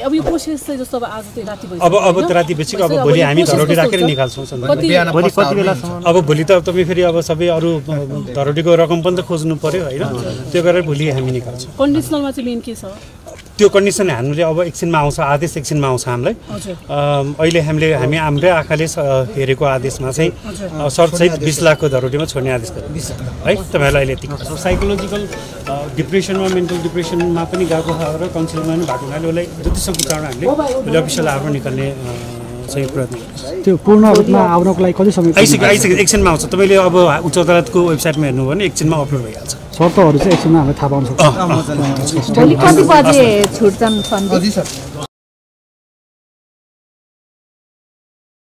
अब यो प्रोसेस चाहिँ जस्तो अब आज चाहिँ राति भइसक्यो अब राति पछि अब भोलि हामी धरोटी राखेर निकाल्छौँ भोलि कति बेलासम्म अब भोलि त तपाईँ फेरि अब सबै अरू धरोटीको रकम पनि त खोज्नु पर्यो होइन त्यो गरेर भोलि हामी निकाल्छौँ कन्डिसनलमा चाहिँ मेन के छ त्यो कन्डिसन हामीले अब एकछिनमा आउँछ आदेश एकछिनमा आउँछ हामीलाई अहिले हामी हाम्रै आँखाले हेरेको आदेशमा चाहिँ शर्तसहित 20 लाखको धरोटीमा छोड्ने आदेश गर्यो है तपाईँहरूलाई अहिले यति साइकोलोजिकल डिप्रेसनमा मेन्टल डिप्रेसनमा पनि गएको र काउन्सिलिङमा पनि भएको हुनाले उसलाई जतिसक्दो चाँडो हामीले उसले अफिसियल आफ्नो निकाल्ने चाहिँ प्रयत्न गर्छ त्यो पूर्ण रूपमा आउनको लागि कति समय आइसक्यो एकछिनमा आउँछ तपाईँले अब उच्च अदालतको वेबसाइटमा हेर्नुभयो भने एकछिनमा अपलोड भइहाल्छ शर्तहरू चाहिँ एकछिनमा हामीले थाहा पाउन सक्छौँ भोलि कति बजे छुट्छन्